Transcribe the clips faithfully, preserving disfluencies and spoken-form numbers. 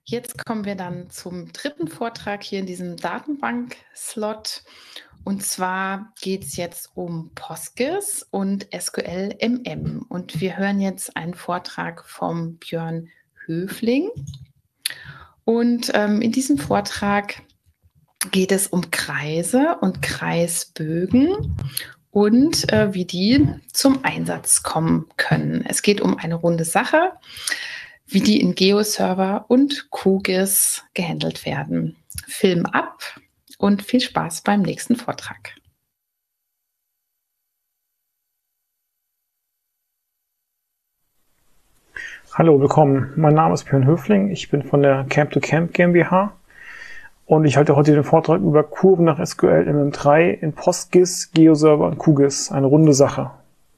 Jetzt kommen wir dann zum dritten Vortrag hier in diesem Datenbank-Slot. Und zwar geht es jetzt um Postgres und S Q L M M. Und wir hören jetzt einen Vortrag vom Björn Höfling. Und ähm, in diesem Vortrag geht es um Kreise und Kreisbögen und äh, wie die zum Einsatz kommen können. Es geht um eine runde Sache, wie die in GeoServer und QGIS gehandelt werden. Film ab und viel Spaß beim nächsten Vortrag. Hallo, willkommen. Mein Name ist Björn Höfling. Ich bin von der Camp to Camp GmbH und ich halte heute den Vortrag über Kurven nach S Q L M M drei in PostGIS, GeoServer und QGIS. Eine runde Sache.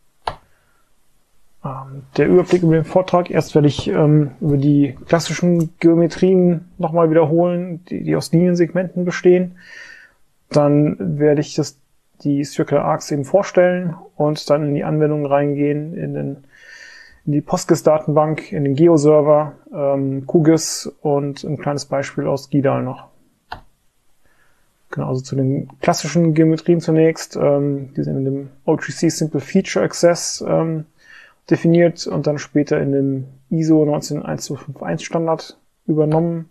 Ähm, der Überblick über den Vortrag. Erst werde ich ähm, über die klassischen Geometrien nochmal wiederholen, die, die aus Liniensegmenten bestehen. Dann werde ich das, die Circular Arcs eben vorstellen und dann in die Anwendungen reingehen, in den in die PostGIS-Datenbank, in den GeoServer, ähm, QGIS und ein kleines Beispiel aus GIDAL noch. Genau, also zu den klassischen Geometrien zunächst, ähm, die sind in dem O G C Simple Feature Access ähm, definiert und dann später in dem I S O neunzehn eins zwei fünf eins Standard übernommen.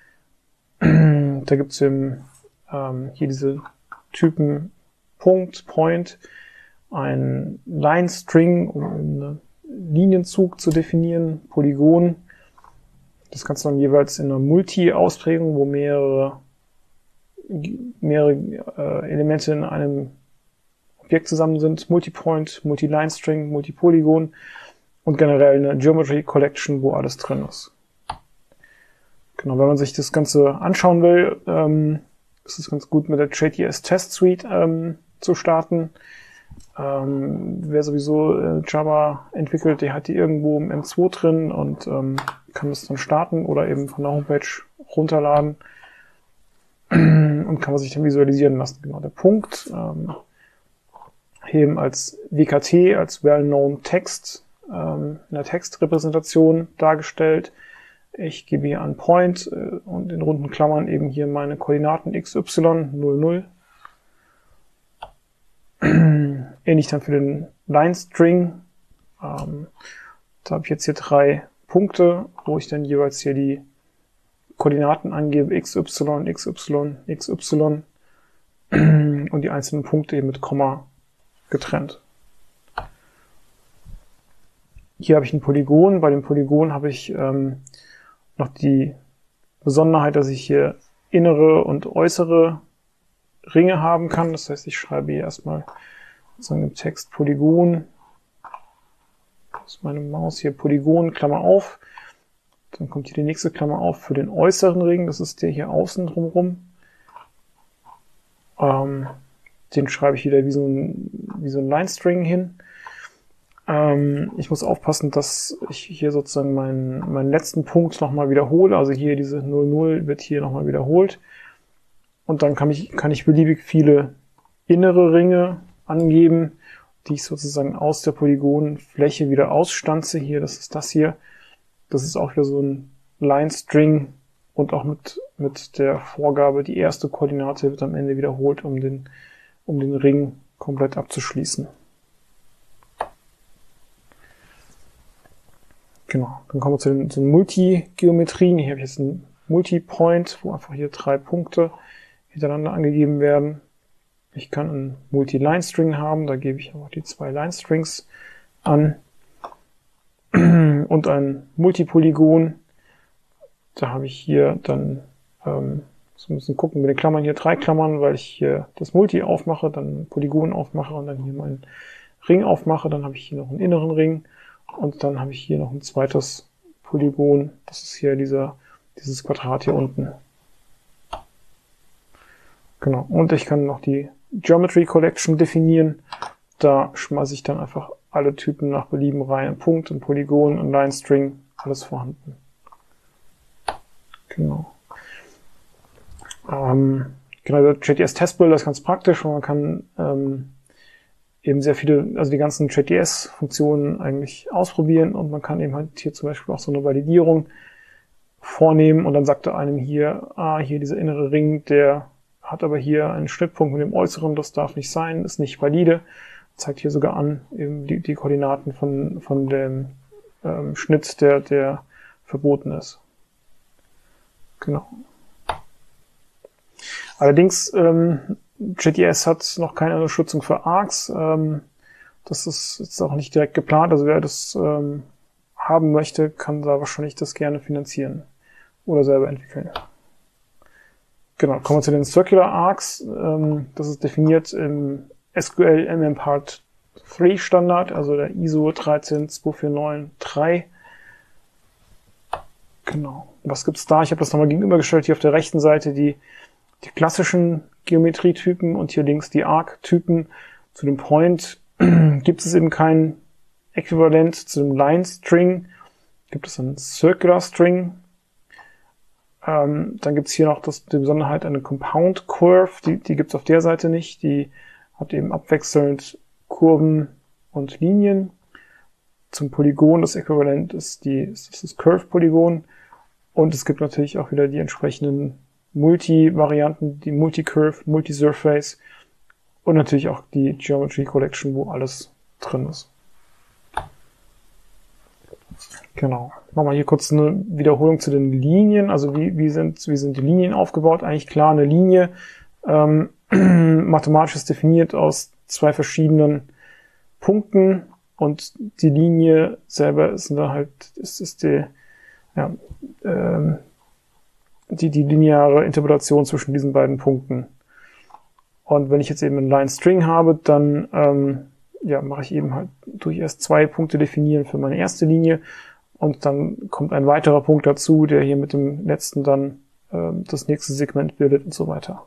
Da gibt es eben ähm, hier diese Typen Punkt, Point, ein Line String, um eine Linienzug zu definieren, Polygon. Das Ganze dann jeweils in einer Multi-Ausprägung, wo mehrere, mehrere äh, Elemente in einem Objekt zusammen sind. Multipoint, Multi-Line-String, Multipolygon und generell eine Geometry Collection, wo alles drin ist. Genau, wenn man sich das Ganze anschauen will, ähm, ist es ganz gut mit der J T S Test Suite ähm, zu starten. Ähm, wer sowieso äh, Java entwickelt, der hat die irgendwo im M zwei drin und ähm, kann das dann starten oder eben von der Homepage runterladen und kann man sich dann visualisieren lassen. Genau, der Punkt ähm, eben als W K T, als Well-Known Text ähm, in der Textrepräsentation dargestellt. Ich gebe hier einen Point äh, und in runden Klammern eben hier meine Koordinaten x y null null. Ähnlich dann für den Line String. Ähm, da habe ich jetzt hier drei Punkte, wo ich dann jeweils hier die Koordinaten angebe, xy, xy, xy und die einzelnen Punkte eben mit Komma getrennt. Hier habe ich ein Polygon. Bei dem Polygon habe ich ähm, noch die Besonderheit, dass ich hier innere und äußere Ringe haben kann. Das heißt, ich schreibe hier erstmal sozusagen im Text Polygon. Das ist meine Maus hier, Polygon, Klammer auf. Dann kommt hier die nächste Klammer auf für den äußeren Ring. Das ist der hier außen drumherum. Ähm, den schreibe ich wieder wie so ein, wie so ein Line-String hin. Ähm, ich muss aufpassen, dass ich hier sozusagen meinen, meinen letzten Punkt nochmal wiederhole. Also hier diese null null wird hier nochmal wiederholt. Und dann kann ich, kann ich beliebig viele innere Ringe angeben, die ich sozusagen aus der Polygonfläche wieder ausstanze. Hier, das ist das hier. Das ist auch wieder so ein Line-String und auch mit, mit der Vorgabe, die erste Koordinate wird am Ende wiederholt, um den, um den Ring komplett abzuschließen. Genau, dann kommen wir zu den, zu den Multi-Geometrien. Hier habe ich jetzt einen Multipoint, wo einfach hier drei Punkte hintereinander angegeben werden. Ich kann einen Multi-Line-String haben, da gebe ich auch die zwei Line-Strings an. Und ein Multipolygon, da habe ich hier dann, ähm, so ein bisschen gucken mit den Klammern hier, drei Klammern, weil ich hier das Multi aufmache, dann ein Polygon aufmache und dann hier meinen Ring aufmache. Dann habe ich hier noch einen inneren Ring und dann habe ich hier noch ein zweites Polygon. Das ist hier dieser, dieses Quadrat hier unten. Genau, und ich kann noch die Geometry Collection definieren. Da schmeiße ich dann einfach alle Typen nach Belieben rein. Ein Punkt, ein Polygon, ein Line String, alles vorhanden. Genau. Ähm, genau, der J T S Testbuilder ist ganz praktisch, weil man kann ähm, eben sehr viele, also die ganzen J T S-Funktionen eigentlich ausprobieren und man kann eben halt hier zum Beispiel auch so eine Validierung vornehmen und dann sagt er einem hier, ah, hier dieser innere Ring, der hat aber hier einen Schnittpunkt mit dem äußeren, das darf nicht sein, ist nicht valide. Zeigt hier sogar an, eben die, die Koordinaten von, von dem ähm, Schnitt, der, der verboten ist. Genau. Allerdings, ähm, J T S hat noch keine Unterstützung für Arcs. Ähm, das ist jetzt auch nicht direkt geplant. Also wer das ähm, haben möchte, kann da wahrscheinlich das gerne finanzieren oder selber entwickeln. Genau, kommen wir zu den Circular Arcs. Ähm, das ist definiert im S Q L M M Part drei Standard, also der I S O dreizehn zwei vier neun drei. Genau. Was gibt's da? Ich habe das nochmal gegenübergestellt. Hier auf der rechten Seite die, die klassischen Geometrietypen und hier links die Arc-Typen. Zu dem Point gibt es eben kein Äquivalent. Zu dem Line-String gibt es einen Circular-String. Ähm, dann gibt's hier noch das, die Besonderheit eine Compound-Curve. Die, die gibt's auf der Seite nicht. Die hat eben abwechselnd Kurven und Linien. Zum Polygon, das Äquivalent ist, die, ist das Curve-Polygon. Und es gibt natürlich auch wieder die entsprechenden Multi-Varianten, die Multi-Curve, Multi-Surface und natürlich auch die Geometry Collection, wo alles drin ist. Genau. Machen wir hier kurz eine Wiederholung zu den Linien. Also wie, wie, sind, wie sind die Linien aufgebaut? Eigentlich klar, eine Linie ähm, mathematisch ist definiert aus zwei verschiedenen Punkten und die Linie selber ist dann halt, ist, ist die, ja, ähm, die, die lineare Interpolation zwischen diesen beiden Punkten. Und wenn ich jetzt eben einen Line String habe, dann ähm, ja, mache ich eben halt durch erst zwei Punkte definieren für meine erste Linie und dann kommt ein weiterer Punkt dazu, der hier mit dem letzten dann ähm, das nächste Segment bildet und so weiter.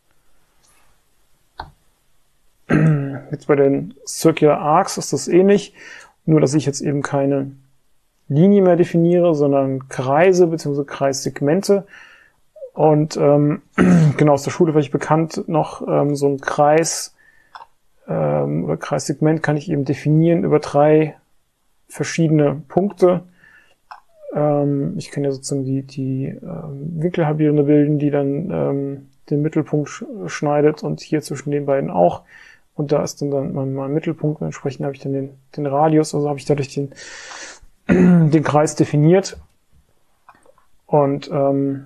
Jetzt bei den Circular Arcs ist das ähnlich, nur dass ich jetzt eben keine Linie mehr definiere, sondern Kreise bzw. Kreissegmente. Und ähm, genau aus der Schule vielleicht bekannt noch ähm, so ein Kreis ähm, oder Kreissegment kann ich eben definieren über drei verschiedene Punkte. Ähm, ich kann ja sozusagen die, die ähm, Winkelhalbierende bilden, die dann ähm, den Mittelpunkt sch schneidet und hier zwischen den beiden auch. Und da ist dann, dann mein, mein Mittelpunkt, entsprechend habe ich dann den, den Radius, also habe ich dadurch den, den Kreis definiert. Und ähm,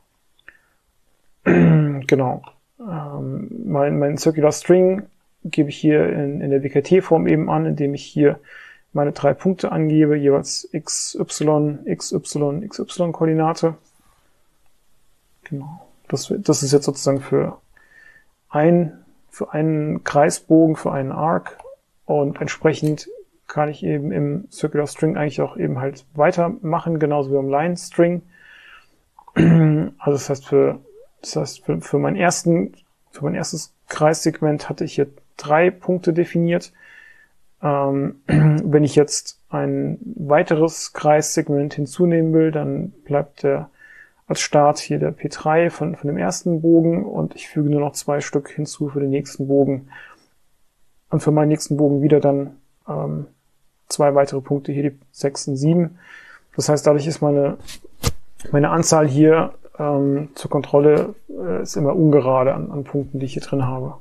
genau, ähm, mein, mein Circular String gebe ich hier in, in der W K T-Form eben an, indem ich hier meine drei Punkte angebe, jeweils x, y, x, y, x, y-Koordinate. Genau, das, das ist jetzt sozusagen für ein für einen Kreisbogen, für einen Arc und entsprechend kann ich eben im Circular String eigentlich auch eben halt weitermachen, genauso wie im Line String. Also das heißt für das heißt für, für meinen ersten für mein erstes Kreissegment hatte ich hier drei Punkte definiert. Ähm, wenn ich jetzt ein weiteres Kreissegment hinzunehmen will, dann bleibt der als Start hier der P drei von, von dem ersten Bogen und ich füge nur noch zwei Stück hinzu für den nächsten Bogen. Und für meinen nächsten Bogen wieder dann ähm, zwei weitere Punkte, hier die sechs und sieben. Das heißt, dadurch ist meine, meine Anzahl hier ähm, zur Kontrolle äh, ist immer ungerade an, an Punkten, die ich hier drin habe.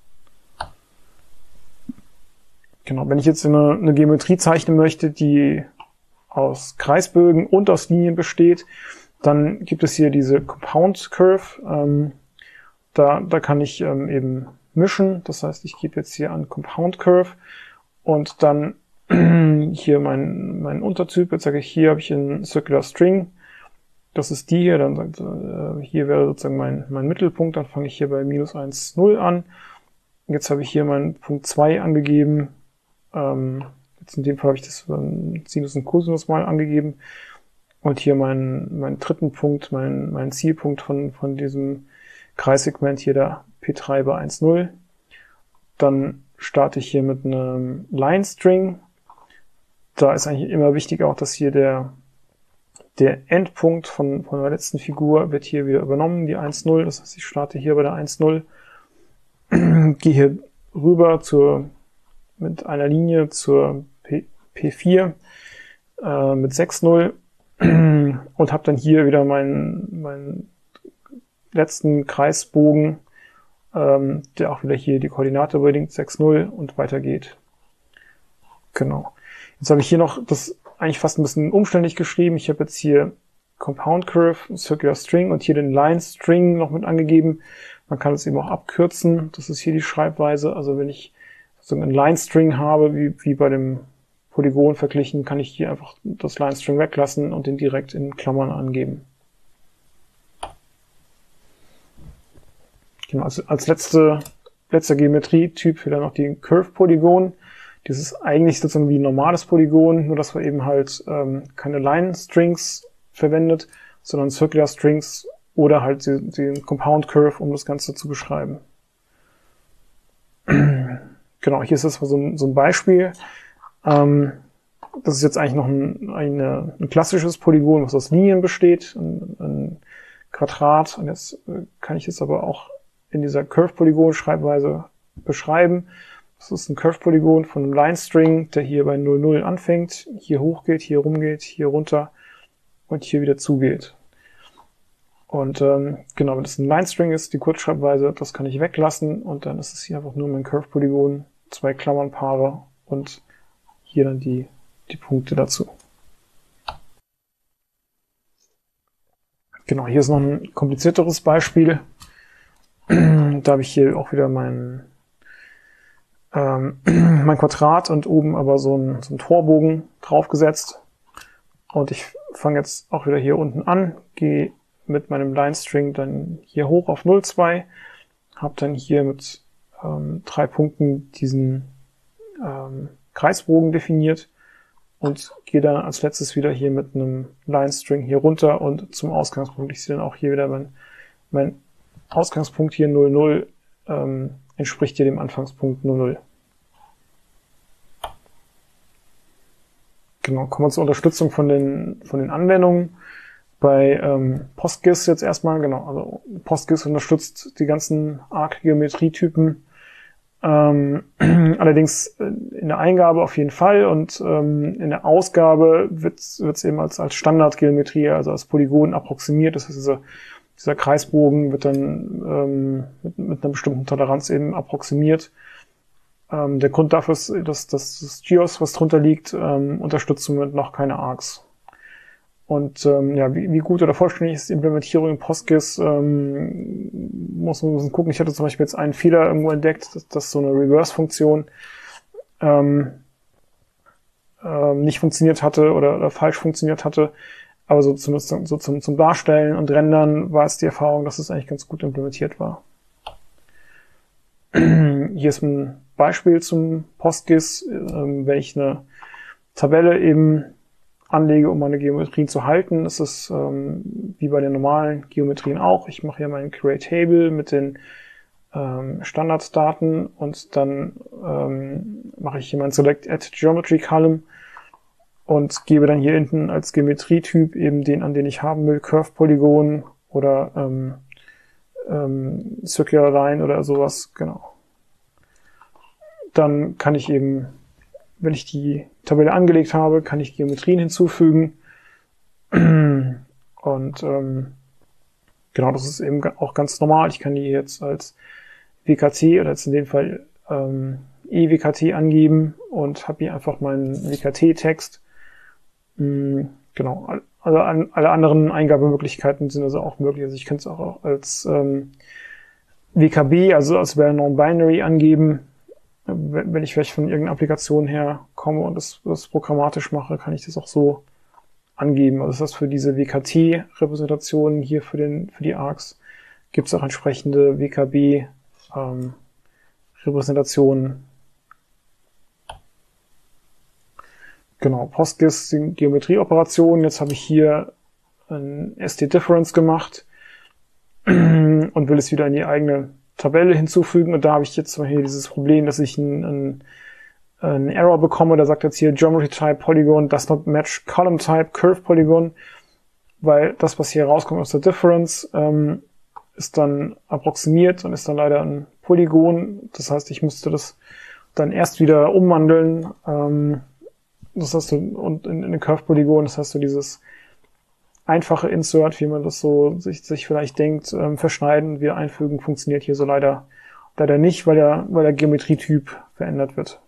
Genau, wenn ich jetzt eine, eine Geometrie zeichnen möchte, die aus Kreisbögen und aus Linien besteht, dann gibt es hier diese Compound Curve. Ähm, da, da kann ich ähm, eben mischen. Das heißt, ich gebe jetzt hier an Compound Curve und dann hier mein, mein Untertyp. Jetzt sage ich, hier habe ich einen Circular String. Das ist die hier. Dann sagt, äh, hier wäre sozusagen mein, mein Mittelpunkt. Dann fange ich hier bei minus eins, null an. Jetzt habe ich hier meinen Punkt zwei angegeben. Ähm, jetzt in dem Fall habe ich das ähm, Sinus und Cosinus mal angegeben. Und hier meinen mein dritten Punkt, mein, mein Zielpunkt von, von diesem Kreissegment hier, der P drei bei eins, null. Dann starte ich hier mit einem Line String. Da ist eigentlich immer wichtig auch, dass hier der, der Endpunkt von, von der letzten Figur wird hier wieder übernommen, die eins, null. Das heißt, ich starte hier bei der eins, null. Gehe hier rüber zur, mit einer Linie zur P, P4 äh, mit sechs, null. und habe dann hier wieder meinen, meinen letzten Kreisbogen, ähm, der auch wieder hier die Koordinate überbringt, sechs null und weitergeht. Genau. Jetzt habe ich hier noch das eigentlich fast ein bisschen umständlich geschrieben. Ich habe jetzt hier Compound Curve, Circular String und hier den Line String noch mit angegeben. Man kann es eben auch abkürzen. Das ist hier die Schreibweise. Also wenn ich sozusagen einen Line String habe, wie, wie bei dem Polygon verglichen, kann ich hier einfach das Line String weglassen und den direkt in Klammern angeben. Genau, als, als letzte, letzter Geometrietyp wieder noch die Curve Polygon. Das ist eigentlich sozusagen wie ein normales Polygon, nur dass wir eben halt ähm, keine Line Strings verwendet, sondern Circular Strings oder halt den, den Compound Curve, um das Ganze zu beschreiben. Genau, hier ist das so ein, so ein Beispiel. Ähm, das ist jetzt eigentlich noch ein, eine, ein klassisches Polygon, was aus Linien besteht, ein, ein Quadrat. Und jetzt kann ich es aber auch in dieser Curve-Polygon-Schreibweise beschreiben. Das ist ein Curve-Polygon von einem Line-String, der hier bei null null anfängt, hier hochgeht, hier rumgeht, hier runter und hier wieder zugeht. Und ähm, genau, wenn das ein Line-String ist, die Kurzschreibweise, das kann ich weglassen und dann ist es hier einfach nur mein Curve-Polygon, zwei Klammernpaare und hier dann die, die Punkte dazu. Genau, hier ist noch ein komplizierteres Beispiel. Da habe ich hier auch wieder mein, ähm, mein Quadrat und oben aber so ein, so ein Torbogen draufgesetzt. Und ich fange jetzt auch wieder hier unten an, gehe mit meinem Line-String dann hier hoch auf null Komma zwei, habe dann hier mit ähm, drei Punkten diesen ähm, Kreisbogen definiert und gehe dann als letztes wieder hier mit einem Line-String hier runter und zum Ausgangspunkt. Ich sehe dann auch hier wieder mein, mein Ausgangspunkt hier null null ähm, entspricht hier dem Anfangspunkt null null. Genau, kommen wir zur Unterstützung von den, von den Anwendungen. Bei ähm, PostGIS jetzt erstmal, genau, also PostGIS unterstützt die ganzen Arc-Geometrietypen. Ähm, allerdings in der Eingabe auf jeden Fall und ähm, in der Ausgabe wird es eben als, als Standardgeometrie, also als Polygon approximiert. Das heißt, dieser, dieser Kreisbogen wird dann ähm, mit, mit einer bestimmten Toleranz eben approximiert. Ähm, der Grund dafür ist, dass, dass das GEOS, was drunter liegt, ähm, unterstützt im Moment noch keine Arcs. Und ähm, ja, wie, wie gut oder vollständig ist die Implementierung in PostGIS, ähm, muss man muss gucken. Ich hatte zum Beispiel jetzt einen Fehler irgendwo entdeckt, dass, dass so eine Reverse-Funktion ähm, ähm, nicht funktioniert hatte oder, oder falsch funktioniert hatte. Aber so, zumindest so zum, zum Darstellen und Rendern war es die Erfahrung, dass es eigentlich ganz gut implementiert war. Hier ist ein Beispiel zum PostGIS, ähm, wenn ich eine Tabelle eben anlege, um meine Geometrien zu halten. Das ist ähm, wie bei den normalen Geometrien auch. Ich mache hier meinen Create Table mit den ähm, Standarddaten und dann ähm, mache ich hier mein Select Add Geometry Column und gebe dann hier hinten als Geometrietyp eben den an, den ich haben will, Curve Polygon oder ähm, ähm, Circular Line oder sowas, genau. Dann kann ich eben, wenn ich die Tabelle angelegt habe, kann ich Geometrien hinzufügen. Und ähm, genau, das ist eben auch ganz normal. Ich kann die jetzt als W K T oder jetzt in dem Fall ähm, E W K T angeben und habe hier einfach meinen W K T-Text. Mhm, genau, also an, alle anderen Eingabemöglichkeiten sind also auch möglich. Also ich kann es auch als ähm, W K B, also als Non-Binary angeben. Wenn ich vielleicht von irgendeiner Applikation her komme und das, das programmatisch mache, kann ich das auch so angeben. Also das heißt, für diese W K T-Repräsentationen hier für den für die Arcs gibt es auch entsprechende W K B-Repräsentationen. Genau, PostGIS sind Geometrieoperationen. Jetzt habe ich hier ein S T-Difference gemacht und will es wieder in die eigene Tabelle hinzufügen. Und da habe ich jetzt zum Beispiel dieses Problem, dass ich einen, einen, einen Error bekomme. Da sagt jetzt hier Geometry Type Polygon does not match Column Type Curve Polygon, weil das, was hier rauskommt aus der Difference, ähm, ist dann approximiert und ist dann leider ein Polygon. Das heißt, ich müsste das dann erst wieder umwandeln. Ähm, das heißt, und in, in ein Curve Polygon, das heißt, so dieses einfache Insert, wie man das so sich, sich vielleicht denkt, ähm, verschneiden, wieder einfügen, funktioniert hier so leider, leider nicht, weil der, weil der Geometrietyp verändert wird.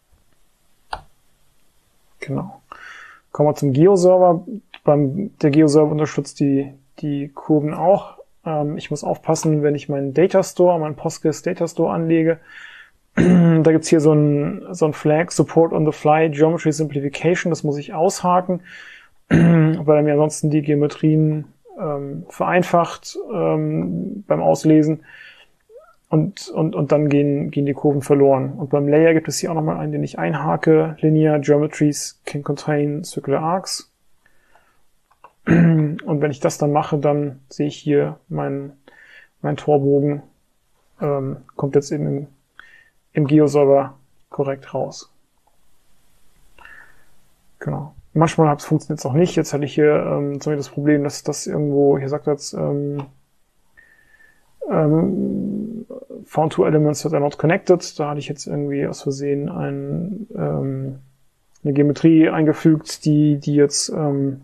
Genau. Kommen wir zum Geoserver. Beim, der Geoserver unterstützt die, die Kurven auch. Ähm, ich muss aufpassen, wenn ich meinen Data Store, meinen Postgres Data Store anlege. Da gibt's hier so ein, so ein Flag, Support on the Fly Geometry Simplification. Das muss ich aushaken, weil er mir ansonsten die Geometrien ähm, vereinfacht ähm, beim Auslesen. Und, und, und dann gehen, gehen die Kurven verloren. Und beim Layer gibt es hier auch nochmal einen, den ich einhake. Linear Geometries can contain circular arcs. Und wenn ich das dann mache, dann sehe ich hier mein, mein Torbogen, ähm, kommt jetzt eben im, im Geoserver korrekt raus. Genau. Manchmal funktioniert es auch nicht. Jetzt hatte ich hier ähm, zum Beispiel das Problem, dass das irgendwo, hier sagt jetzt, ähm, ähm, found two elements that are not connected. Da hatte ich jetzt irgendwie aus Versehen ein, ähm, eine Geometrie eingefügt, die, die jetzt, ähm,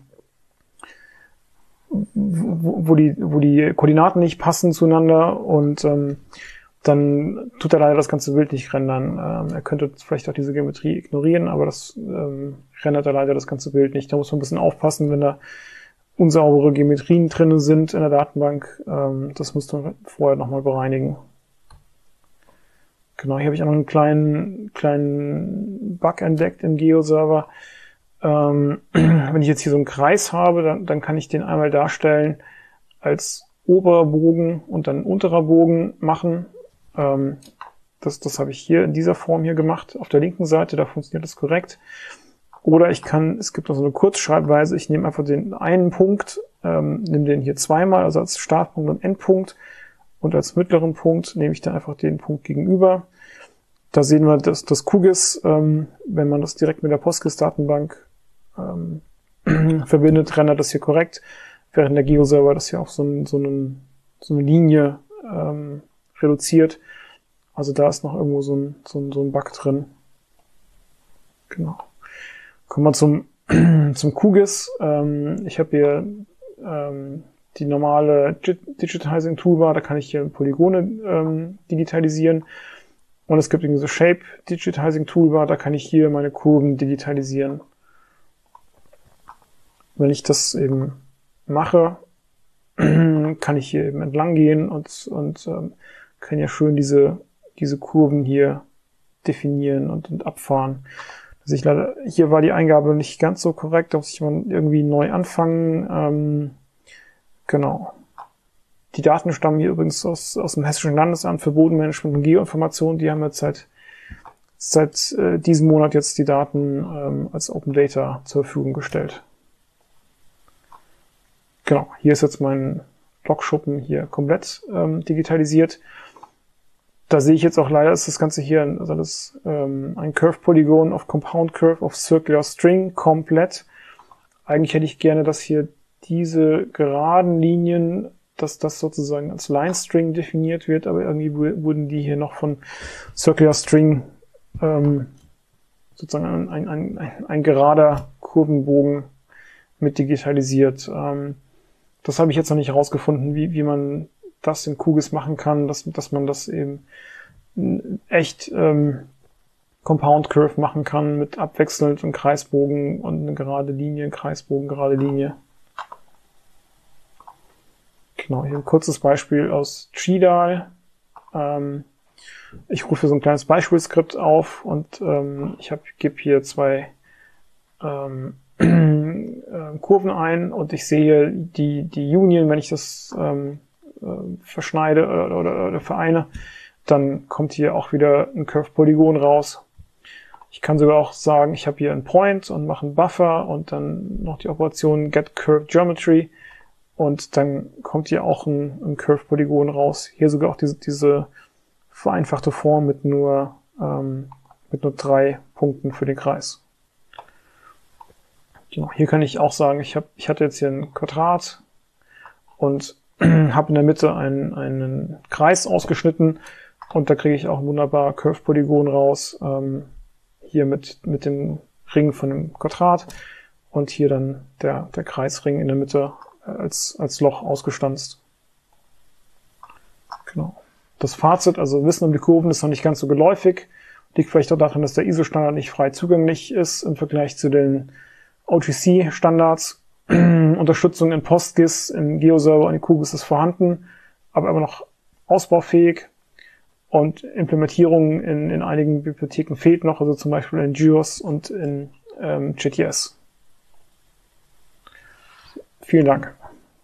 wo, wo die, wo die Koordinaten nicht passen zueinander, und ähm, dann tut er leider das ganze Bild nicht rendern. Ähm, er könnte vielleicht auch diese Geometrie ignorieren, aber das ähm, rendert er leider das ganze Bild nicht. Da muss man ein bisschen aufpassen, wenn da unsaubere Geometrien drin sind in der Datenbank. Ähm, das müsste man vorher nochmal bereinigen. Genau, hier habe ich auch noch einen kleinen, kleinen Bug entdeckt im Geoserver. Ähm, wenn ich jetzt hier so einen Kreis habe, dann, dann kann ich den einmal darstellen als oberer Bogen und dann unterer Bogen machen. Ähm, das, das habe ich hier in dieser Form hier gemacht. Auf der linken Seite, da funktioniert das korrekt. Oder ich kann, es gibt noch so eine Kurzschreibweise, ich nehme einfach den einen Punkt, ähm, nehme den hier zweimal, also als Startpunkt und Endpunkt, und als mittleren Punkt nehme ich dann einfach den Punkt gegenüber. Da sehen wir, dass das Q G I S, ähm, wenn man das direkt mit der Postgres-Datenbank ähm, verbindet, rendert das hier korrekt, während der Geoserver das hier auf so, ein, so, einen, so eine Linie ähm, reduziert. Also da ist noch irgendwo so ein, so ein, so ein Bug drin. Genau. Kommen wir zum, zum Q G I S. Ähm, ich habe hier ähm, die normale Digitizing Toolbar, da kann ich hier Polygone ähm, digitalisieren. Und es gibt diese Shape Digitizing Toolbar, da kann ich hier meine Kurven digitalisieren. Wenn ich das eben mache, kann ich hier eben entlang gehen und, und ähm, kann ja schön diese, diese Kurven hier definieren und, und abfahren. Also ich leider, hier war die Eingabe nicht ganz so korrekt, da muss ich mal irgendwie neu anfangen. Ähm, genau. Die Daten stammen hier übrigens aus, aus dem Hessischen Landesamt für Bodenmanagement und Geoinformation. Die haben jetzt seit, seit äh, diesem Monat jetzt die Daten ähm, als Open Data zur Verfügung gestellt. Genau, hier ist jetzt mein Logschuppen hier komplett ähm, digitalisiert. Da sehe ich jetzt auch leider, ist das Ganze hier also das, ähm, ein Curve Polygon of Compound Curve of Circular String komplett. Eigentlich hätte ich gerne, dass hier diese geraden Linien, dass das sozusagen als Line String definiert wird, aber irgendwie wurden die hier noch von Circular String ähm, sozusagen ein, ein, ein, ein gerader Kurvenbogen mit digitalisiert. Ähm, das habe ich jetzt noch nicht herausgefunden, wie, wie man das in Q G I S machen kann, dass, dass man das eben echt ähm, Compound Curve machen kann mit abwechselnd einem Kreisbogen und eine gerade Linie, Kreisbogen, gerade Linie. Genau, hier ein kurzes Beispiel aus Cheetah. Ähm, ich rufe so ein kleines Beispielskript auf und ähm, ich hab, gebe hier zwei ähm, äh, Kurven ein und ich sehe die, die Union, wenn ich das ähm, verschneide oder, oder, oder vereine, dann kommt hier auch wieder ein Curve Polygon raus. Ich kann sogar auch sagen, ich habe hier einen Point und mache einen Buffer und dann noch die Operation Get Curve Geometry und dann kommt hier auch ein, ein Curve Polygon raus. Hier sogar auch diese, diese vereinfachte Form mit nur, ähm, mit nur drei Punkten für den Kreis. Genau, hier kann ich auch sagen, ich, hab, ich hatte jetzt hier ein Quadrat und habe in der Mitte einen, einen Kreis ausgeschnitten und da kriege ich auch ein wunderbar Curve Polygon raus, ähm, hier mit, mit dem Ring von dem Quadrat und hier dann der, der Kreisring in der Mitte als, als Loch ausgestanzt. Genau. Das Fazit, also Wissen um die Kurven ist noch nicht ganz so geläufig. Liegt vielleicht auch daran, dass der I S O-Standard nicht frei zugänglich ist im Vergleich zu den O T C-Standards. Unterstützung in PostGIS, im GeoServer und in QGIS ist vorhanden, aber immer noch ausbaufähig. Und Implementierung in, in einigen Bibliotheken fehlt noch, also zum Beispiel in GeoS und in ähm, J T S. Vielen Dank.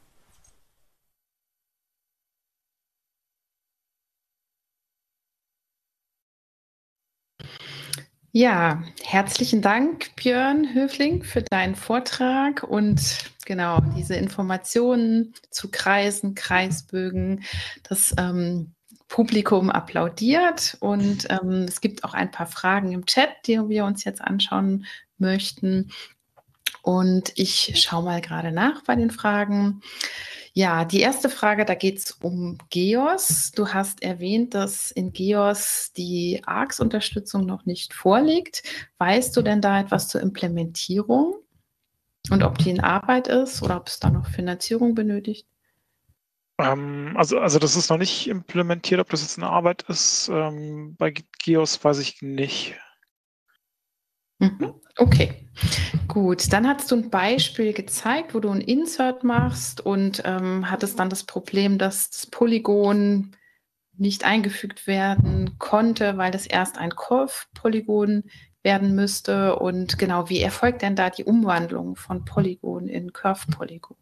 Ja, herzlichen Dank, Björn Höfling, für deinen Vortrag und genau diese Informationen zu Kreisen, Kreisbögen. Das ähm, Publikum applaudiert und ähm, es gibt auch ein paar Fragen im Chat, die wir uns jetzt anschauen möchten. Und ich schaue mal gerade nach bei den Fragen. Ja, die erste Frage, da geht es um GEOS. Du hast erwähnt, dass in GEOS die A R C S-Unterstützung noch nicht vorliegt. Weißt du denn da etwas zur Implementierung und ob die in Arbeit ist oder ob es da noch Finanzierung benötigt? Ähm, also, also das ist noch nicht implementiert, ob das jetzt in Arbeit ist. Ähm, bei GEOS weiß ich nicht. Mhm. Okay, gut. Dann hast du ein Beispiel gezeigt, wo du ein Insert machst und ähm, hattest dann das Problem, dass das Polygon nicht eingefügt werden konnte, weil das erst ein Curve-Polygon werden müsste. Und genau, wie erfolgt denn da die Umwandlung von Polygon in Curve-Polygon?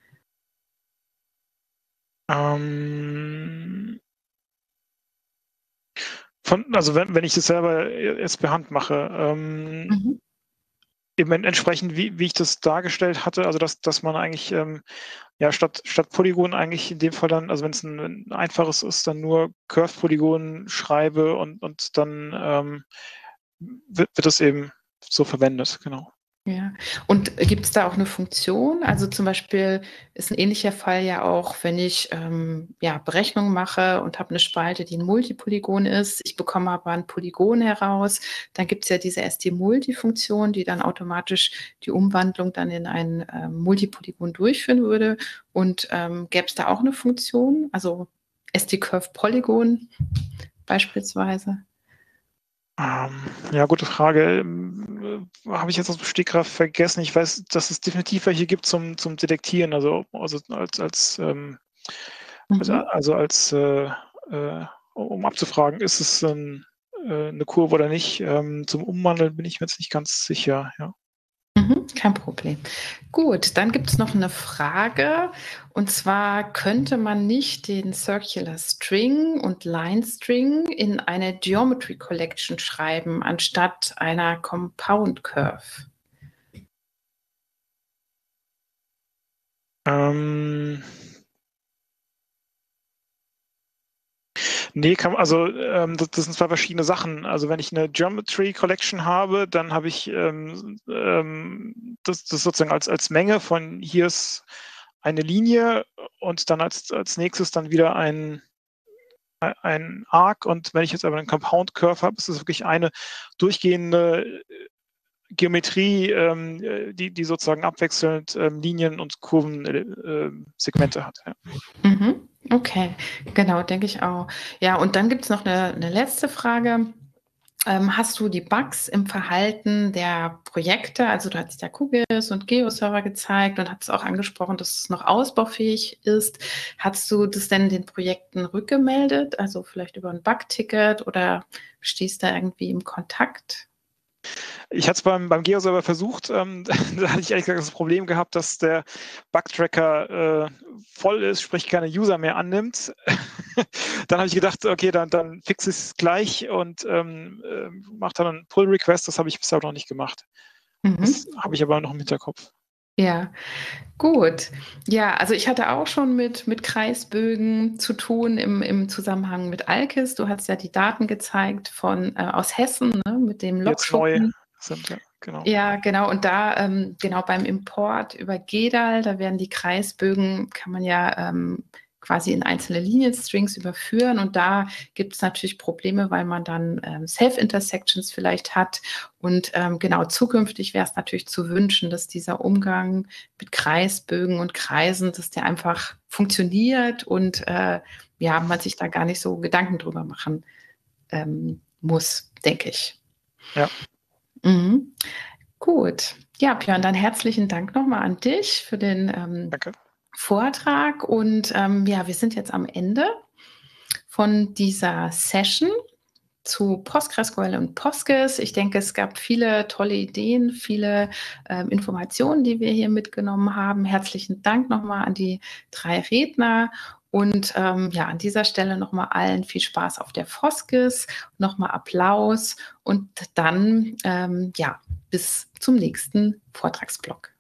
Ähm, von, also wenn, wenn ich das selber jetzt per Hand mache, ähm, Mhm. eben entsprechend, wie, wie ich das dargestellt hatte, also dass, dass man eigentlich ähm, ja statt, statt Polygon eigentlich in dem Fall dann, also wenn es ein, ein einfaches ist, dann nur Curve-Polygon schreibe und, und dann ähm, wird, wird das eben so verwendet, genau. Ja, und gibt es da auch eine Funktion? Also zum Beispiel ist ein ähnlicher Fall ja auch, wenn ich ähm, ja, Berechnungen mache und habe eine Spalte, die ein Multipolygon ist. Ich bekomme aber ein Polygon heraus. Dann gibt es ja diese S D-Multi-Funktion, die dann automatisch die Umwandlung dann in ein ähm, Multipolygon durchführen würde. Und ähm, gäbe es da auch eine Funktion? Also S D-Curve-Polygon beispielsweise? Ähm, ja, gute Frage. Ähm, äh, habe ich jetzt aus dem Stegreif vergessen. Ich weiß, dass es definitiv welche gibt zum, zum Detektieren, also, also als, als, ähm, also, Mhm. also als äh, äh, um abzufragen, ist es ein, äh, eine Kurve oder nicht. Ähm, zum Umwandeln bin ich mir jetzt nicht ganz sicher, ja. Mhm, kein Problem. Gut, dann gibt es noch eine Frage. Und zwar könnte man nicht den Circular String und Line String in eine Geometry Collection schreiben, anstatt einer Compound Curve? Ähm, nee, kann, also ähm, das, das sind zwei verschiedene Sachen. Also wenn ich eine Geometry Collection habe, dann habe ich ähm, ähm, das, das sozusagen als, als Menge von hier ist eine Linie und dann als, als nächstes dann wieder ein, ein Arc. Und wenn ich jetzt aber einen Compound Curve habe, ist es wirklich eine durchgehende Geometrie, ähm, die, die sozusagen abwechselnd ähm, Linien und Kurvensegmente äh, hat. Ja. Mhm, okay, genau, denke ich auch. Ja, und dann gibt es noch eine, eine letzte Frage. Ähm, hast du die Bugs im Verhalten der Projekte, also du hast ja QGIS und GeoServer gezeigt und hast auch angesprochen, dass es noch ausbaufähig ist. Hast du das denn den Projekten rückgemeldet, also vielleicht über ein Bugticket oder stehst da irgendwie im Kontakt? Ich hatte es beim, beim GeoServer versucht, ähm, da hatte ich ehrlich gesagt das Problem gehabt, dass der Bugtracker äh, voll ist, sprich keine User mehr annimmt. Dann habe ich gedacht, okay, dann, dann fixe ich es gleich und ähm, äh, mache dann einen Pull-Request. Das habe ich bisher noch nicht gemacht. Mhm. Das habe ich aber noch im Hinterkopf. Ja, gut. Ja, also ich hatte auch schon mit, mit Kreisbögen zu tun im, im Zusammenhang mit ALKIS. Du hast ja die Daten gezeigt von äh, aus Hessen, ne, mit dem Die jetzt neu Lokschuppen. sind, ja, genau. Ja, genau. Und da, ähm, genau beim Import über GEDAL, da werden die Kreisbögen, kann man ja ähm, quasi in einzelne Linienstrings überführen. Und da gibt es natürlich Probleme, weil man dann ähm, Self-Intersections vielleicht hat. Und ähm, genau, zukünftig wäre es natürlich zu wünschen, dass dieser Umgang mit Kreisbögen und Kreisen, dass der einfach funktioniert und äh, ja, man sich da gar nicht so Gedanken drüber machen ähm, muss, denke ich. Ja. Mhm. Gut. Ja, Björn, dann herzlichen Dank nochmal an dich für den ähm, Danke. Vortrag. Und ähm, ja, wir sind jetzt am Ende von dieser Session zu PostgreSQL und Postgres. Ich denke, es gab viele tolle Ideen, viele ähm, Informationen, die wir hier mitgenommen haben. Herzlichen Dank nochmal an die drei Redner. Und ähm, ja, an dieser Stelle nochmal allen viel Spaß auf der Foskes, nochmal Applaus und dann ähm, ja, bis zum nächsten Vortragsblock.